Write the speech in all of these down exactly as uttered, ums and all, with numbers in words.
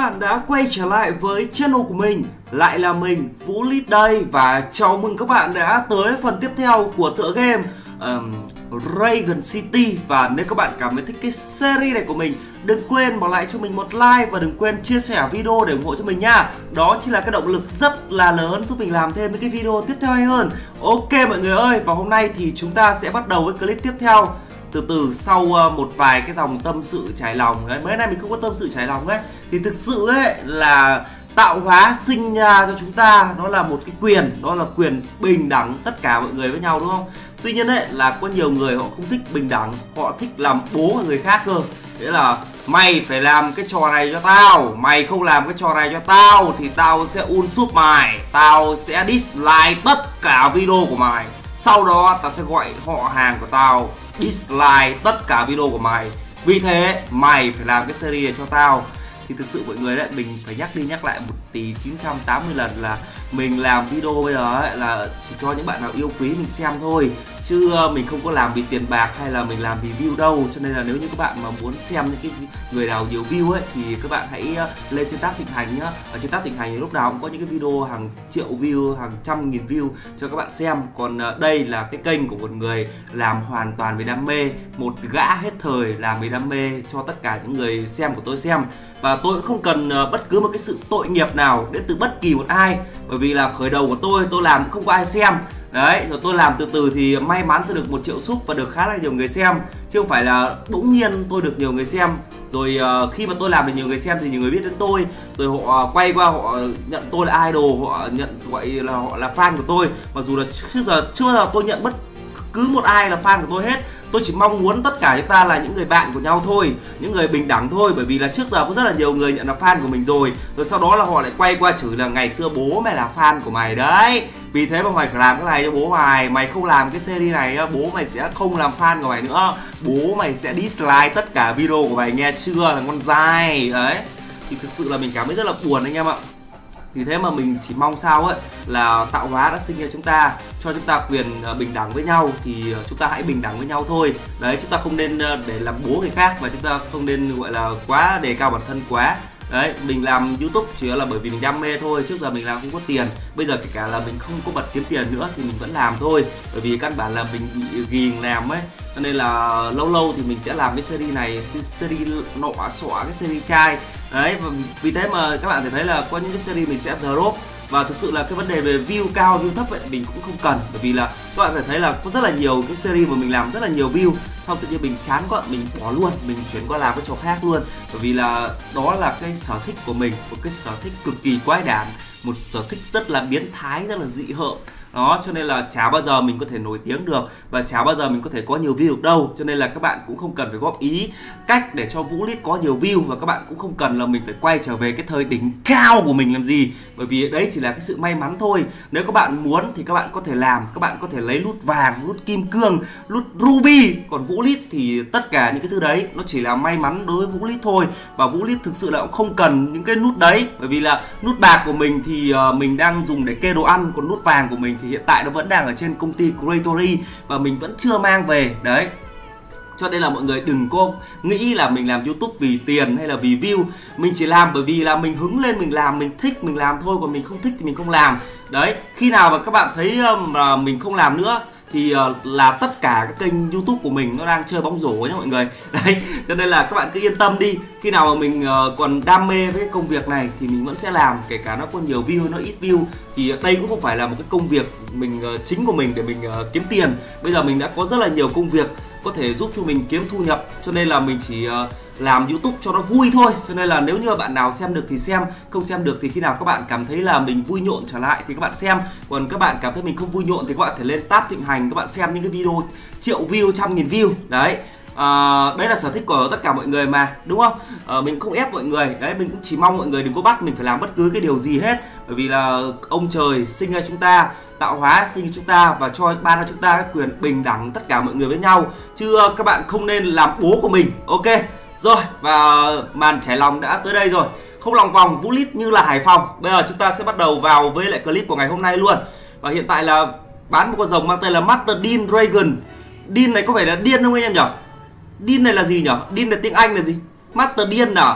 bạn đã quay trở lại với channel của mình. Lại là mình, Vũ Lít đây. Và chào mừng các bạn đã tới phần tiếp theo của tựa game um, Dragon City. Và nếu các bạn cảm thấy thích cái series này của mình, đừng quên bỏ lại cho mình một like và đừng quên chia sẻ video để ủng hộ cho mình nha. Đó chính là cái động lực rất là lớn giúp mình làm thêm những cái video tiếp theo hay hơn. Ok mọi người ơi, và hôm nay thì chúng ta sẽ bắt đầu với clip tiếp theo. Từ từ sau uh, một vài cái dòng tâm sự trải lòng đấy, mấy nay mình không có tâm sự trải lòng ấy, thì thực sự ấy là tạo hóa sinh ra cho chúng ta đó là một cái quyền, đó là quyền bình đẳng tất cả mọi người với nhau, đúng không? Tuy nhiên ấy là có nhiều người họ không thích bình đẳng, họ thích làm bố của người khác cơ. Nghĩa là mày phải làm cái trò này cho tao, mày không làm cái trò này cho tao thì tao sẽ un súp mày, tao sẽ dislike tất cả video của mày. Sau đó tao sẽ gọi họ hàng của tao dislike tất cả video của mày. Vì thế mày phải làm cái series này cho tao. Thì thực sự mọi người đấy, mình phải nhắc đi nhắc lại một tỷ chín trăm tám mươi lần là mình làm video bây giờ ấy là chỉ cho những bạn nào yêu quý mình xem thôi, chứ mình không có làm vì tiền bạc hay là mình làm vì view đâu. Cho nên là nếu như các bạn mà muốn xem những cái người nào nhiều view ấy thì các bạn hãy lên trên tab thịnh hành nhá. Ở trên tab thịnh hành thì lúc nào cũng có những cái video hàng triệu view, hàng trăm nghìn view cho các bạn xem. Còn đây là cái kênh của một người làm hoàn toàn vì đam mê, một gã hết thời làm vì đam mê cho tất cả những người xem của tôi xem. Và tôi cũng không cần bất cứ một cái sự tội nghiệp nào đến từ bất kỳ một ai, bởi vì là khởi đầu của tôi tôi làm không có ai xem. Đấy, rồi tôi làm từ từ thì may mắn tôi được một triệu sub và được khá là nhiều người xem, chứ không phải là bỗng nhiên tôi được nhiều người xem. Rồi uh, khi mà tôi làm được nhiều người xem thì nhiều người biết đến tôi, rồi họ uh, quay qua họ nhận tôi là idol, họ nhận gọi là họ là fan của tôi. Mặc dù là trước giờ chưa bao giờ tôi nhận bất cứ một ai là fan của tôi hết. Tôi chỉ mong muốn tất cả chúng ta là những người bạn của nhau thôi, những người bình đẳng thôi. Bởi vì là trước giờ có rất là nhiều người nhận là fan của mình rồi, rồi sau đó là họ lại quay qua chửi là ngày xưa bố mày là fan của mày đấy, vì thế mà mày phải làm cái này cho bố mày. Mày không làm cái series này bố mày sẽ không làm fan của mày nữa, bố mày sẽ dislike tất cả video của mày, nghe chưa, thằng con dai đấy. Thì thực sự là mình cảm thấy rất là buồn anh em ạ. Thì thế mà mình chỉ mong sao ấy là tạo hóa đã sinh ra chúng ta, cho chúng ta quyền bình đẳng với nhau, thì chúng ta hãy bình đẳng với nhau thôi. Đấy, chúng ta không nên để làm bố người khác, và chúng ta không nên gọi là quá đề cao bản thân quá. Đấy, mình làm YouTube chỉ là bởi vì mình đam mê thôi, trước giờ mình làm không có tiền. Bây giờ kể cả là mình không có bật kiếm tiền nữa thì mình vẫn làm thôi, bởi vì căn bản là mình bị ghiền làm ấy. Cho nên là lâu lâu thì mình sẽ làm cái series này, series nọ xõa, cái series trai. Đấy, và vì thế mà các bạn thể thấy là có những cái series mình sẽ drop. Và thực sự là cái vấn đề về view cao, view thấp ấy, mình cũng không cần. Bởi vì là các bạn phải thấy là có rất là nhiều cái series mà mình làm rất là nhiều view, xong tự nhiên mình chán quá, mình bỏ luôn, mình chuyển qua làm cái trò khác luôn. Bởi vì là đó là cái sở thích của mình, một cái sở thích cực kỳ quái đản, một sở thích rất là biến thái, rất là dị hợm. Đó, cho nên là chả bao giờ mình có thể nổi tiếng được, và chả bao giờ mình có thể có nhiều view được đâu. Cho nên là các bạn cũng không cần phải góp ý cách để cho Vũ Lít có nhiều view, và các bạn cũng không cần là mình phải quay trở về cái thời đỉnh cao của mình làm gì. Bởi vì đấy chỉ là cái sự may mắn thôi. Nếu các bạn muốn thì các bạn có thể làm, các bạn có thể lấy nút vàng, nút kim cương, nút ruby. Còn Vũ Lít thì tất cả những cái thứ đấy nó chỉ là may mắn đối với Vũ Lít thôi. Và Vũ Lít thực sự là cũng không cần những cái nút đấy, bởi vì là nút bạc của mình thì uh, mình đang dùng để kê đồ ăn, còn nút vàng của mình thì hiện tại nó vẫn đang ở trên công ty Creatory và mình vẫn chưa mang về. Đấy, cho nên là mọi người đừng có nghĩ là mình làm YouTube vì tiền hay là vì view. Mình chỉ làm bởi vì là mình hứng lên mình làm, mình thích mình làm thôi, còn mình không thích thì mình không làm. Đấy, khi nào mà các bạn thấy mà mình không làm nữa thì uh, là tất cả các kênh YouTube của mình nó đang chơi bóng rổ nhé mọi người. Đấy, cho nên là các bạn cứ yên tâm đi. Khi nào mà mình uh, còn đam mê với cái công việc này thì mình vẫn sẽ làm, kể cả nó có nhiều view hay nó ít view. Thì đây cũng không phải là một cái công việc mình uh, chính của mình để mình uh, kiếm tiền. Bây giờ mình đã có rất là nhiều công việc có thể giúp cho mình kiếm thu nhập, cho nên là mình chỉ uh, làm YouTube cho nó vui thôi. Cho nên là nếu như bạn nào xem được thì xem, không xem được thì khi nào các bạn cảm thấy là mình vui nhộn trở lại thì các bạn xem. Còn các bạn cảm thấy mình không vui nhộn thì các bạn thể lên tab thịnh hành, các bạn xem những cái video triệu view, trăm nghìn view. Đấy, à, đấy là sở thích của tất cả mọi người mà, đúng không? À, mình không ép mọi người. Đấy, mình cũng chỉ mong mọi người đừng có bắt mình phải làm bất cứ cái điều gì hết. Bởi vì là ông trời sinh ra chúng ta, tạo hóa sinh chúng ta và cho ban cho chúng ta cái quyền bình đẳng tất cả mọi người với nhau, chứ các bạn không nên làm bố của mình. Ok rồi, và màn trải lòng đã tới đây rồi, không lòng vòng Vũ Lít như là Hải Phòng. Bây giờ chúng ta sẽ bắt đầu vào với lại clip của ngày hôm nay luôn. Và hiện tại là bán một con rồng mang tên là Master Dean Dragon. Dean này có phải là điên không anh em nhỉ? Dean này là gì nhỉ? Dean là tiếng Anh là gì? Master Dean à?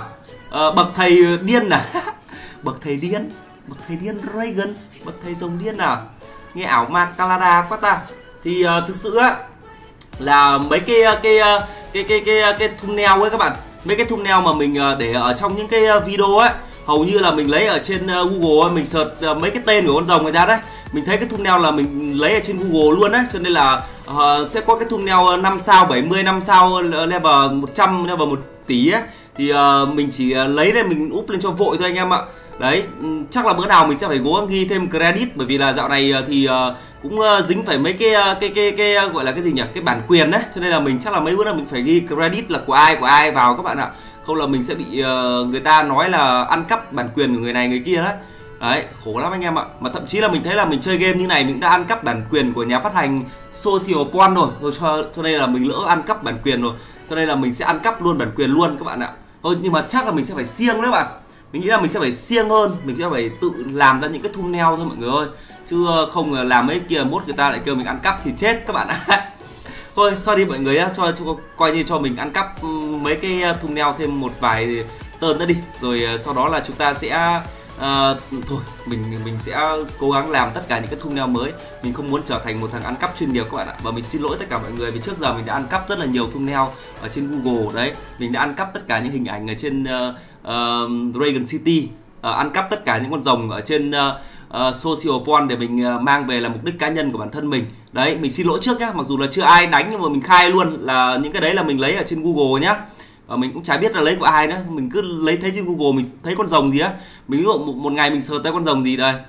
uh, bậc thầy điên à? Bậc thầy điên, bậc thầy điên Reagan, bậc thầy rồng điên à? Nghe ảo ma Canada quá ta. Thì uh, thực sự á là mấy cái cái cái cái cái cái, cái thumbnail ấy các bạn, mấy cái thumbnail mà mình để ở trong những cái video ấy, hầu như là mình lấy ở trên Google, mình search mấy cái tên của con rồng này ra đấy, mình thấy cái thumbnail là mình lấy ở trên Google luôn đấy, cho nên là uh, sẽ có cái thumbnail năm sao, bảy mươi, năm sao, level một trăm, level một tỷ ấy, thì uh, mình chỉ lấy đây mình úp lên cho vội thôi anh em ạ. Đấy, chắc là bữa nào mình sẽ phải cố gắng ghi thêm credit, bởi vì là dạo này thì uh, cũng uh, dính phải mấy cái, uh, cái cái cái cái gọi là cái gì nhỉ, cái bản quyền đấy, cho nên là mình chắc là mấy bữa nào mình phải ghi credit là của ai của ai vào các bạn ạ, không là mình sẽ bị uh, người ta nói là ăn cắp bản quyền của người này người kia đấy. Đấy, khổ lắm anh em ạ. Mà thậm chí là mình thấy là mình chơi game như này mình đã ăn cắp bản quyền của nhà phát hành Social Point rồi, rồi cho, cho nên là mình lỡ ăn cắp bản quyền rồi, cho nên là mình sẽ ăn cắp luôn bản quyền luôn các bạn ạ. Thôi nhưng mà chắc là mình sẽ phải siêng đấy bạn. Mình nghĩ là mình sẽ phải siêng hơn, mình sẽ phải tự làm ra những cái thumbnail thôi mọi người ơi, chứ không làm mấy kia mốt người ta lại kêu mình ăn cắp thì chết các bạn ạ. Thôi sorry mọi người á, cho, cho coi như cho mình ăn cắp mấy cái thumbnail thêm một vài tơn nữa đi, rồi sau đó là chúng ta sẽ uh, thôi mình mình sẽ cố gắng làm tất cả những cái thumbnail mới. Mình không muốn trở thành một thằng ăn cắp chuyên nghiệp các bạn ạ, và mình xin lỗi tất cả mọi người vì trước giờ mình đã ăn cắp rất là nhiều thumbnail ở trên Google đấy, mình đã ăn cắp tất cả những hình ảnh ở trên uh, uh, Reagan City, uh, ăn cắp tất cả những con rồng ở trên uh, uh, Social Point để mình uh, mang về là mục đích cá nhân của bản thân mình. Đấy, mình xin lỗi trước nhá, mặc dù là chưa ai đánh nhưng mà mình khai luôn là những cái đấy là mình lấy ở trên Google nhá. Và mình cũng chả biết là lấy của ai nữa, mình cứ lấy thấy trên Google mình thấy con rồng gì á, mình ví dụ một, một ngày mình search tới con rồng gì đây,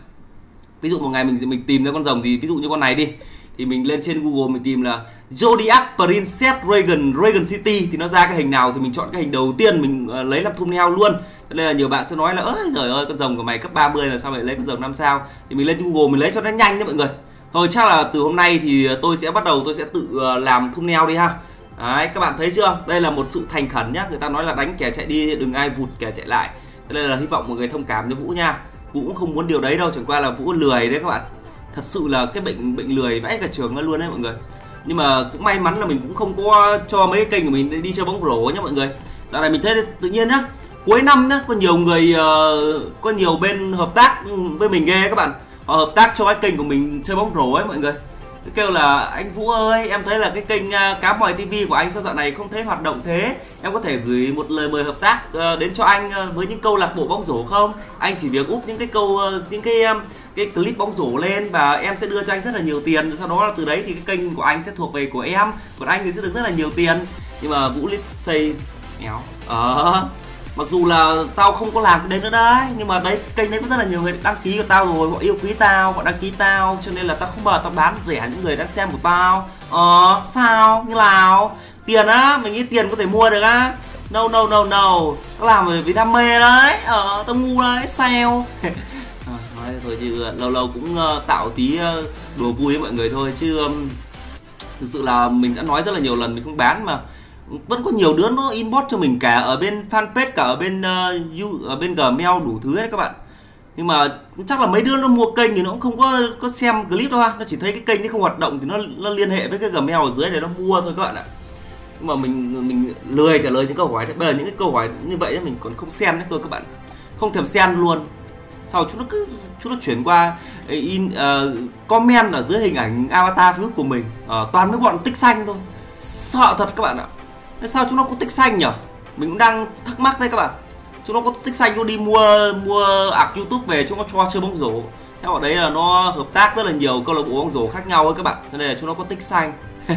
ví dụ một ngày mình mình tìm ra con rồng gì, ví dụ như con này đi, thì mình lên trên Google mình tìm là Zodiac Princess Reagan Reagan City, thì nó ra cái hình nào thì mình chọn cái hình đầu tiên mình uh, lấy làm thumbnail luôn. Cho nên là nhiều bạn sẽ nói là ơi trời ơi con rồng của mày cấp ba mươi là sao mày lấy con rồng năm sao, thì mình lên trên Google mình lấy cho nó nhanh đấy mọi người. Thôi chắc là từ hôm nay thì tôi sẽ bắt đầu tôi sẽ tự uh, làm thumbnail đi ha. Đấy, các bạn thấy chưa? Đây là một sự thành khẩn nhá. Người ta nói là đánh kẻ chạy đi đừng ai vụt kẻ chạy lại. Cho nên là hy vọng mọi người thông cảm cho Vũ nha. Vũ cũng không muốn điều đấy đâu, chẳng qua là Vũ lười đấy các bạn. Thật sự là cái bệnh bệnh lười vãi cả trường nó luôn đấy mọi người. Nhưng mà cũng may mắn là mình cũng không có cho mấy cái kênh của mình đi chơi bóng rổ nhá mọi người. Dạo này mình thấy tự nhiên nhá, cuối năm nhá có nhiều người uh, có nhiều bên hợp tác với mình ghê các bạn. Họ hợp tác cho cái kênh của mình chơi bóng rổ ấy mọi người. Kêu là anh Vũ ơi, em thấy là cái kênh uh, Cá Mòi ti vi của anh sao dạo này không thấy hoạt động thế, em có thể gửi một lời mời hợp tác uh, đến cho anh uh, với những câu lạc bộ bóng rổ không? Anh chỉ việc úp những cái câu uh, những cái um, cái clip bóng rổ lên và em sẽ đưa cho anh rất là nhiều tiền, sau đó là từ đấy thì cái kênh của anh sẽ thuộc về của em, còn anh thì sẽ được rất là nhiều tiền. Nhưng mà Vũ lít xây éo ờ mặc dù là tao không có làm cái đấy nữa đấy, nhưng mà đấy kênh đấy có rất là nhiều người đăng ký của tao rồi, họ yêu quý tao, họ đăng ký tao, cho nên là tao không bao giờ tao bán rẻ những người đang xem của tao. Ờ sao như nào, tiền á, mình nghĩ tiền có thể mua được á. No no no no, tao làm vì đam mê đấy, ờ tao ngu đấy, sale. Nói thôi chứ lâu lâu cũng uh, tạo tí uh, đùa vui với mọi người thôi, chứ um, thực sự là mình đã nói rất là nhiều lần mình không bán mà vẫn có nhiều đứa nó inbox cho mình cả ở bên fanpage, cả ở bên uh, ở bên Gmail đủ thứ hết các bạn. Nhưng mà chắc là mấy đứa nó mua kênh thì nó cũng không có có xem clip đâu ha, nó chỉ thấy cái kênh nó không hoạt động thì nó nó liên hệ với cái Gmail ở dưới để nó mua thôi các bạn ạ. Nhưng mà mình mình lười trả lời những câu hỏi thế. Bây giờ những cái câu hỏi như vậy mình còn không xem nữa cơ các bạn, không thèm xem luôn. Sau chúng nó cứ chúng nó chuyển qua in uh, comment ở dưới hình ảnh avatar Facebook của mình, uh, toàn mấy bọn tích xanh thôi, sợ thật các bạn ạ. Sao chúng nó có tích xanh nhỉ? Mình cũng đang thắc mắc đây các bạn. Chúng nó có tích xanh, nó đi mua mua ạc YouTube về chúng nó cho chơi bóng rổ. Theo ở đấy là nó hợp tác rất là nhiều câu lạc bộ bóng rổ khác nhau ấy các bạn. Cho nên là chúng nó có tích xanh.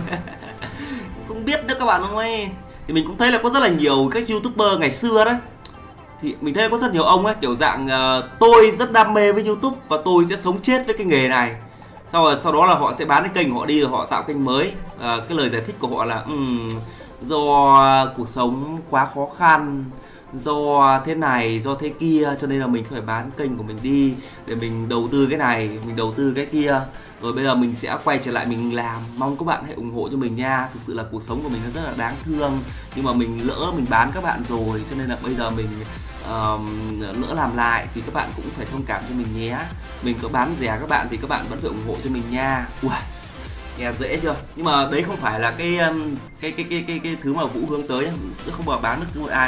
Không biết nữa các bạn ơi. Thì mình cũng thấy là có rất là nhiều các YouTuber ngày xưa đấy. Thì mình thấy có rất nhiều ông ấy kiểu dạng uh, tôi rất đam mê với YouTube và tôi sẽ sống chết với cái nghề này. Sau rồi sau đó là họ sẽ bán cái kênh của họ đi rồi họ tạo kênh mới. Uh, cái lời giải thích của họ là um, do cuộc sống quá khó khăn, do thế này, do thế kia, cho nên là mình phải bán kênh của mình đi để mình đầu tư cái này, mình đầu tư cái kia, rồi bây giờ mình sẽ quay trở lại mình làm. Mong các bạn hãy ủng hộ cho mình nha. Thực sự là cuộc sống của mình nó rất là đáng thương, nhưng mà mình lỡ mình bán các bạn rồi, cho nên là bây giờ mình uh, lỡ làm lại thì các bạn cũng phải thông cảm cho mình nhé. Mình có bán rẻ các bạn thì các bạn vẫn phải ủng hộ cho mình nha. Ui, nghe dễ chưa? Nhưng mà đấy không phải là cái cái cái cái cái, cái thứ mà Vũ hướng tới, Vũ không bao bán bất cứ một ai.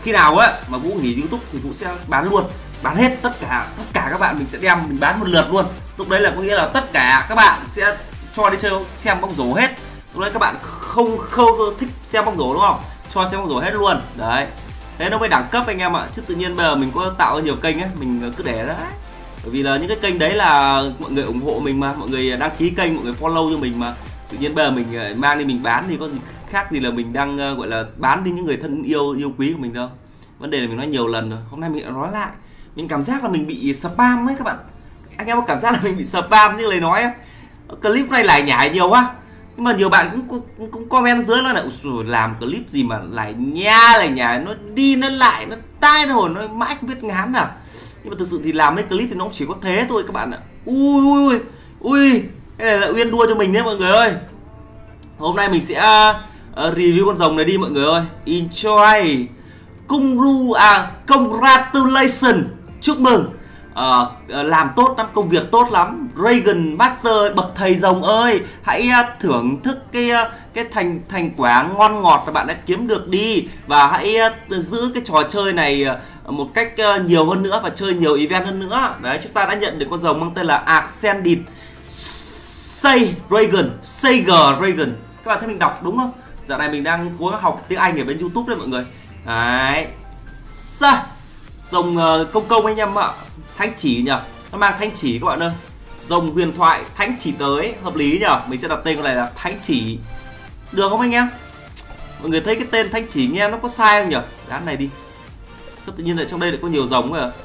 khi nào á mà Vũ nghỉ YouTube thì Vũ sẽ bán luôn, bán hết tất cả tất cả các bạn, mình sẽ đem mình bán một lượt luôn. Lúc đấy là có nghĩa là tất cả các bạn sẽ cho đi chơi xem bóng rổ hết. Lúc đấy các bạn không không thích xem bóng rổ đúng không, cho xem bóng rổ hết luôn đấy. Thế nó mới đẳng cấp anh em ạ, chứ tự nhiên bây giờ mình có tạo ra nhiều kênh ấy mình cứ để đấy, bởi vì là những cái kênh đấy là mọi người ủng hộ mình mà, mọi người đăng ký kênh, mọi người follow cho mình mà. Tự nhiên bây giờ mình mang đi mình bán thì có gì khác gì là mình đang uh, gọi là bán đi những người thân yêu yêu quý của mình đâu. Vấn đề là mình nói nhiều lần rồi, hôm nay mình đã nói lại, mình cảm giác là mình bị spam ấy các bạn. Anh em có cảm giác là mình bị spam như lời nói ấy. Clip này lại nhải nhiều quá, nhưng mà nhiều bạn cũng cũng, cũng comment dưới nó là làm clip gì mà lại nha lại nhải, nó đi nó lại nó tai nó nó mãi không biết ngán nào. Nhưng mà thực sự thì làm mấy clip thì nó cũng chỉ có thế thôi các bạn ạ. Ui ui ui ui, cái này là Uyên đua cho mình đấy mọi người ơi. Hôm nay mình sẽ uh, review con rồng này đi mọi người ơi. Enjoy. Cung ru à congratulations, chúc mừng. Uh, làm tốt lắm, công việc tốt lắm. Dragon Master bậc thầy rồng ơi, hãy uh, thưởng thức cái uh, cái thành thành quả ngon ngọt mà bạn đã kiếm được đi, và hãy uh, giữ cái trò chơi này uh, một cách uh, nhiều hơn nữa và chơi nhiều event hơn nữa. Đấy, chúng ta đã nhận được con rồng mang tên là Ascended Say Dragon, Sager Dragon. Các bạn thấy mình đọc đúng không? Dạo này mình đang cố gắng học tiếng Anh ở bên YouTube đấy mọi người. Đấy. Sa. Rồng uh, công công anh em ạ. Thánh chỉ nhỉ, nó mang thánh chỉ các bạn ơi. Rồng huyền thoại thánh chỉ tới, hợp lý nhỉ. Mình sẽ đặt tên con này là thánh chỉ, được không anh em? Mọi người thấy cái tên thánh chỉ nghe nó có sai không nhỉ? Đán này đi. Sao tự nhiên lại trong đây lại có nhiều rồng rồi à?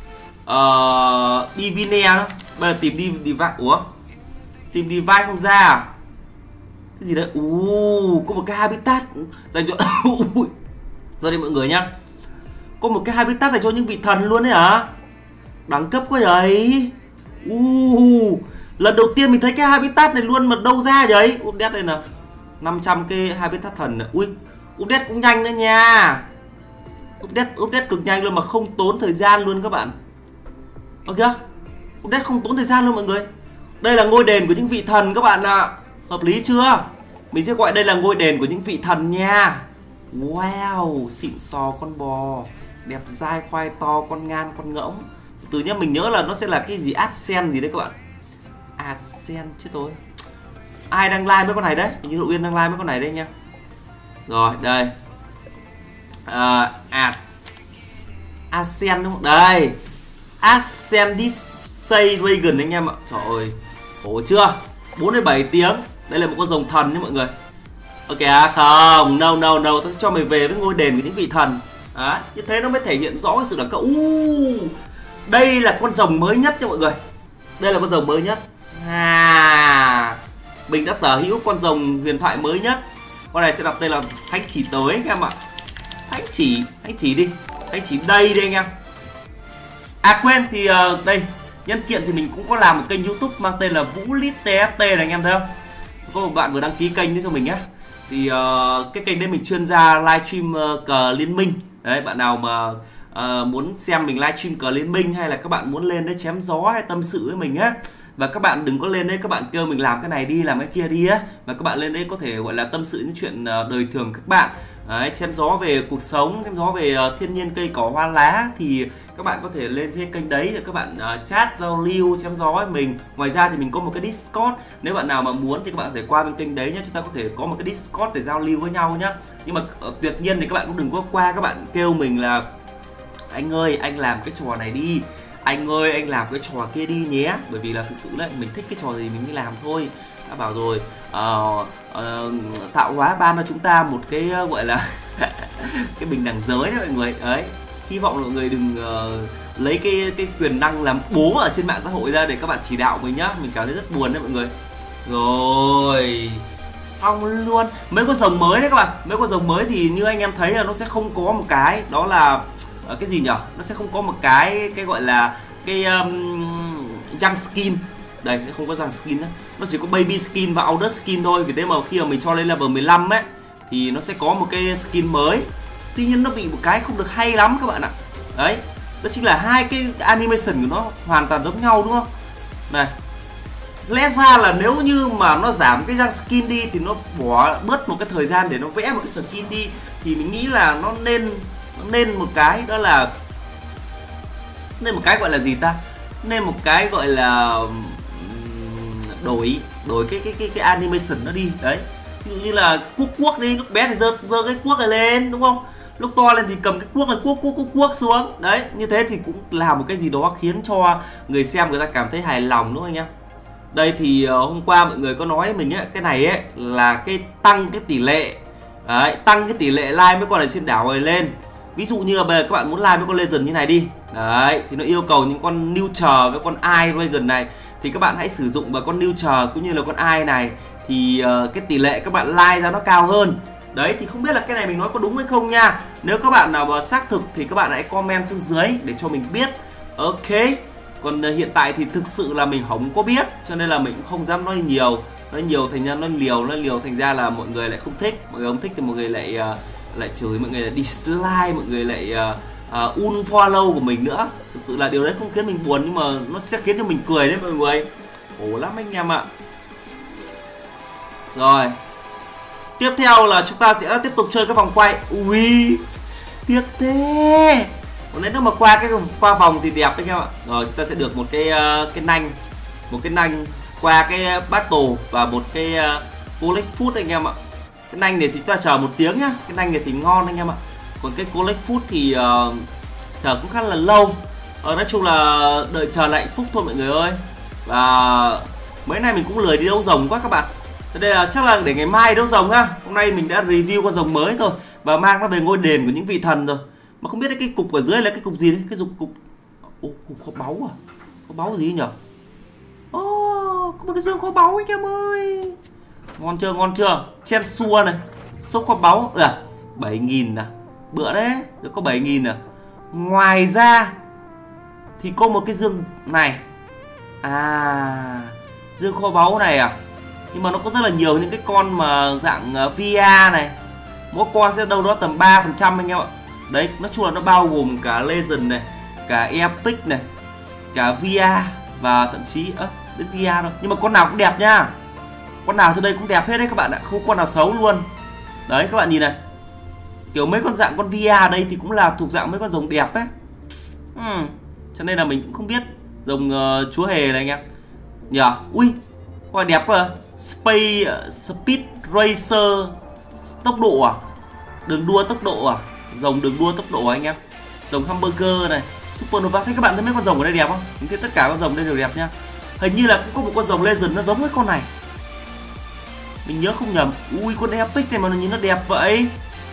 Ờ, Divine đó. Bây giờ tìm đi Divine. Ủa? Tìm Divine không ra à? Cái gì đấy? Uu, có một cái habitat dành cho rồi đây mọi người nhá. Có một cái habitat này cho những vị thần luôn đấy hả? Đẳng cấp quá vậy. Uh, lần đầu tiên mình thấy cái habitat này luôn mà đâu ra vậy? Update đây nào. năm trăm cái habitat thần này. Ui, update cũng nhanh nữa nha. Update update cực nhanh luôn mà không tốn thời gian luôn các bạn. Ok, update không tốn thời gian luôn mọi người. Đây là ngôi đền của những vị thần các bạn ạ. À. Hợp lý chưa? Mình sẽ gọi đây là ngôi đền của những vị thần nha. Wow, xịn sò con bò, đẹp dai khoai to, con ngan, con ngỗng. Từ nhá mình nhớ là nó sẽ là cái gì Adsen gì đấy các bạn. Adsen chứ tôi. Ai đang like mấy con này đấy? Hình như Uyên đang like mấy con này đây nha. Rồi đây. Uh, ad Adsen đúng không? Đây. Adsen Say Dragon anh em ạ. Trời ơi. Khổ chưa? bốn mươi bảy tiếng. Đây là một con rồng thần nhé mọi người. Ok à, không, no no no, tôi sẽ cho mày về với ngôi đền của những vị thần. Đó, như thế nó mới thể hiện rõ cái sự là cậu. Uh, đây là con rồng mới nhất cho mọi người. Đây là con rồng mới nhất. À, mình đã sở hữu con rồng huyền thoại mới nhất. Con này sẽ đặt tên là thánh chỉ tới các em ạ. Thánh chỉ, thánh chỉ đi, thánh chỉ đây đi anh em. À quên thì uh, đây nhân kiện thì mình cũng có làm một kênh YouTube mang tên là Vũ Lít tê ép tê này anh em thấy không? Có một bạn vừa đăng ký kênh đấy cho mình nhé. Thì uh, cái kênh đấy mình chuyên ra livestream uh, cờ liên minh. Đấy, bạn nào mà uh, muốn xem mình livestream cờ liên minh, hay là các bạn muốn lên đấy chém gió hay tâm sự với mình á, và các bạn đừng có lên đấy các bạn kêu mình làm cái này đi, làm cái kia đi á, mà các bạn lên đấy có thể gọi là tâm sự những chuyện uh, đời thường các bạn. Đấy, chém gió về cuộc sống, chém gió về uh, thiên nhiên cây cỏ hoa lá, thì các bạn có thể lên trên kênh đấy để các bạn uh, chat giao lưu chém gió với mình. Ngoài ra thì mình có một cái Discord, nếu bạn nào mà muốn thì các bạn có thể qua bên kênh đấy nhé, chúng ta có thể có một cái Discord để giao lưu với nhau nhá. Nhưng mà uh, tuyệt nhiên thì các bạn cũng đừng có qua các bạn kêu mình là anh ơi anh làm cái trò này đi, anh ơi anh làm cái trò kia đi nhé, bởi vì là thực sự đấy mình thích cái trò gì mình mới làm thôi. Đã bảo rồi, uh, uh, tạo hóa ban cho chúng ta một cái uh, gọi là cái bình đẳng giới đấy mọi người. Đấy, hy vọng mọi người đừng uh, lấy cái cái quyền năng làm bố ở trên mạng xã hội ra để các bạn chỉ đạo mình nhá, mình cảm thấy rất buồn đấy mọi người. Rồi xong luôn mấy con rồng mới đấy các bạn. Mấy con rồng mới thì như anh em thấy là nó sẽ không có một cái đó là uh, cái gì nhở, nó sẽ không có một cái cái gọi là cái um, junk skin. Đây, nó không có rằng skin nữa. Nó chỉ có baby skin và outer skin thôi. Vì thế mà khi mà mình cho lên level mười lăm ấy thì nó sẽ có một cái skin mới. Tuy nhiên nó bị một cái không được hay lắm các bạn ạ. Đấy, đó chính là hai cái animation của nó hoàn toàn giống nhau đúng không? Này, lẽ ra là nếu như mà nó giảm cái răng skin đi thì nó bỏ bớt một cái thời gian để nó vẽ một cái skin đi, thì mình nghĩ là nó nên Nó nên một cái đó là nên một cái gọi là gì ta, nên một cái gọi là đổi đổi cái cái cái cái animation nó đi đấy. Ví dụ như là cuốc cuốc đi, lúc bé thì giơ giơ cái cuốc này lên đúng không, lúc to lên thì cầm cái cuốc này cuốc cuốc cuốc cuốc xuống đấy. Như thế thì cũng là một cái gì đó khiến cho người xem người ta cảm thấy hài lòng đúng không anh em. Đây thì uh, hôm qua mọi người có nói mình ấy, cái này ấy là cái tăng cái tỷ lệ đấy, tăng cái tỷ lệ like mấy con ở trên đảo này lên. Ví dụ như là bây giờ các bạn muốn like mấy con legend như này đi đấy, thì nó yêu cầu những con neutral với con eye dragon này thì các bạn hãy sử dụng vào con neutral cũng như là con eye này thì uh, cái tỷ lệ các bạn like ra nó cao hơn. Đấy thì không biết là cái này mình nói có đúng hay không nha. Nếu các bạn nào mà xác thực thì các bạn hãy comment xuống dưới để cho mình biết. Ok. Còn uh, hiện tại thì thực sự là mình không có biết, cho nên là mình cũng không dám nói nhiều. Nói nhiều thành ra nó liều, nó liều thành ra là mọi người lại không thích. Mọi người không thích thì mọi người lại uh, lại chửi, mọi người lại dislike, mọi người lại uh, uh, unfollow của mình nữa. Thực sự là điều đấy không khiến mình buồn, nhưng mà nó sẽ khiến cho mình cười đấy mọi người. Khổ lắm anh em ạ. Rồi. Tiếp theo là chúng ta sẽ tiếp tục chơi cái vòng quay. Ui, tiếc thế. Còn nếu mà qua cái qua vòng thì đẹp anh em ạ. Rồi chúng ta sẽ được một cái uh, cái nanh, một cái nanh qua cái battle và một cái uh, collect food anh em ạ. Cái nanh này thì chúng ta chờ một tiếng nhá. Cái nanh này thì ngon anh em ạ. Còn cái collect food thì uh, chờ cũng khá là lâu. Ờ, nói chung là đợi chờ lại phúc thôi mọi người ơi. Và mấy nay mình cũng lười đi đấu rồng quá các bạn. Thế đây là chắc là để ngày mai đấu rồng ha. Hôm nay mình đã review con rồng mới rồi và mang nó về ngôi đền của những vị thần rồi. Mà không biết cái cục ở dưới là cái cục gì đấy, cái dục cục. Ồ, cục kho báu à? Kho báu gì nhỉ? Ồ, có một cái dương kho báu anh em ơi. Ngon chưa, ngon chưa? Chen xua này, sốc kho báu. Ừ, à, bảy nghìn à? Bữa đấy, được có bảy nghìn à? Ngoài ra thì có một cái dương này. À, dương kho báu này à? Nhưng mà nó có rất là nhiều những cái con mà dạng uh, vê rờ này. Mỗi con sẽ đâu đó tầm ba phần trăm anh em ạ. Đấy, nói chung là nó bao gồm cả Legend này, cả Epic này, cả vê rờ và thậm chí ơ, đến vê rờ đâu. Nhưng mà con nào cũng đẹp nha. Con nào trên đây cũng đẹp hết đấy các bạn ạ, không con nào xấu luôn. Đấy các bạn nhìn này. Kiểu mấy con dạng con vê rờ đây thì cũng là thuộc dạng mấy con rồng đẹp ấy. uhm. Cho nên là mình cũng không biết. Rồng uh, chúa hề này anh em nhỉ. Ui, con đẹp quá à. Space uh, Speed Racer tốc độ à? Đường đua tốc độ à? Rồng đường đua tốc độ à anh em? Rồng hamburger này, Supernova. Thấy các bạn thấy mấy con rồng ở đây đẹp không? Mình thấy tất cả con rồng đây đều đẹp nha. Hình như là cũng có một con rồng Legend nó giống với con này. Mình nhớ không nhầm. Ui, con Epic này mà nhìn nó đẹp vậy.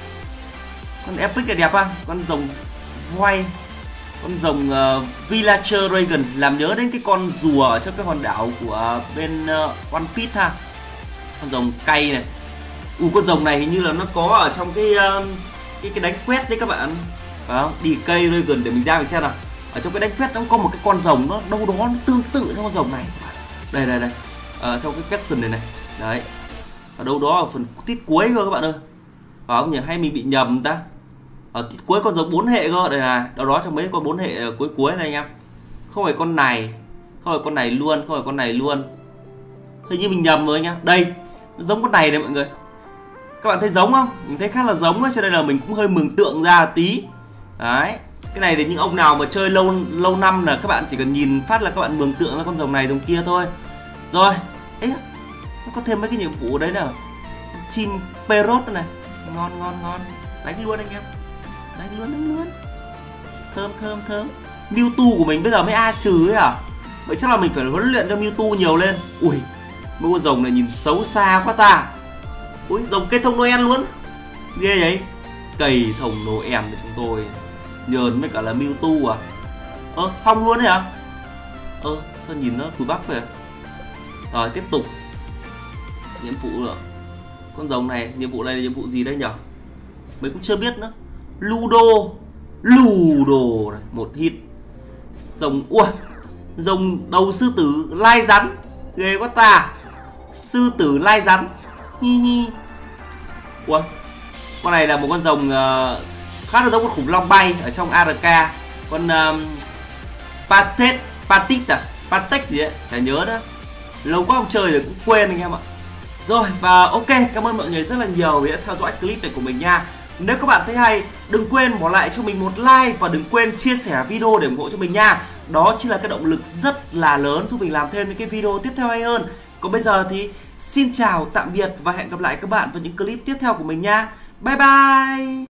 Con Epic này đẹp à? Con rồng voi, con rồng uh, Villager Dragon làm nhớ đến cái con rùa ở trong cái hòn đảo của uh, bên uh, One Piece ha. Con rồng cay này. Ui, con rồng này hình như là nó có ở trong cái uh, cái cái đánh quét đấy các bạn. Phải không? đi ca Dragon để mình ra mình xem nào. Ở trong cái đánh quét nó có một cái con rồng nó đâu đó nó tương tự với con rồng này. Đây đây đây. Ở trong cái question này này. Đấy. Ở đâu đó ở phần tít cuối cơ các bạn ơi. Phải không nhỉ? Hay mình bị nhầm ta? Ở tít cuối con giống bốn hệ cơ. Đây này, đâu đó trong mấy con bốn hệ cuối cuối này anh em. Không phải con này, không phải con này luôn, không phải con này luôn. Hình như mình nhầm rồi anh em. Đây, nó giống con này này mọi người. Các bạn thấy giống không? Mình thấy khá là giống ấy, cho nên là mình cũng hơi mường tượng ra tí. Đấy. Cái này để những ông nào mà chơi lâu lâu năm là các bạn chỉ cần nhìn phát là các bạn mường tượng ra con rồng này rồng kia thôi. Rồi. Ê, nó có thêm mấy cái nhiệm vụ đấy nào. Chim Perot này. Ngon ngon ngon. Đánh luôn anh em. Đánh luôn đánh luôn. Thơm thơm thơm. Mewtwo của mình bây giờ mới A trừ ấy à? Vậy chắc là mình phải huấn luyện cho Mewtwo nhiều lên. Ui, mấy con rồng này nhìn xấu xa quá ta. Ui, rồng cây thông Noel luôn. Ghê vậy. Cây thông Noel của chúng tôi nhờn với cả là Mewtwo à? Ơ, xong luôn đấy hả? Ơ, sao nhìn nó cùi bắp vậy? Rồi, tiếp tục. Nhiệm vụ nữa. Con rồng này, nhiệm vụ này là nhiệm vụ gì đây nhỉ? Mình cũng chưa biết nữa. Ludo. Ludo này, một hit. Rồng, ui, rồng đầu sư tử lai rắn. Ghê quá ta. Sư tử lai rắn. Hi hi. Ui, con này là một con rồng uh, khá là giống con khủng long bay ở trong a rờ ca. Con uh, Patet, Patit à? Patek gì đấy, chả nhớ nữa. Lâu quá không chơi rồi cũng quên anh em ạ. Rồi và ok, cảm ơn mọi người rất là nhiều vì đã theo dõi clip này của mình nha. Nếu các bạn thấy hay, đừng quên bỏ lại cho mình một like và đừng quên chia sẻ video để ủng hộ cho mình nha. Đó chính là cái động lực rất là lớn giúp mình làm thêm những cái video tiếp theo hay hơn. Còn bây giờ thì xin chào, tạm biệt và hẹn gặp lại các bạn vào những clip tiếp theo của mình nha. Bye bye!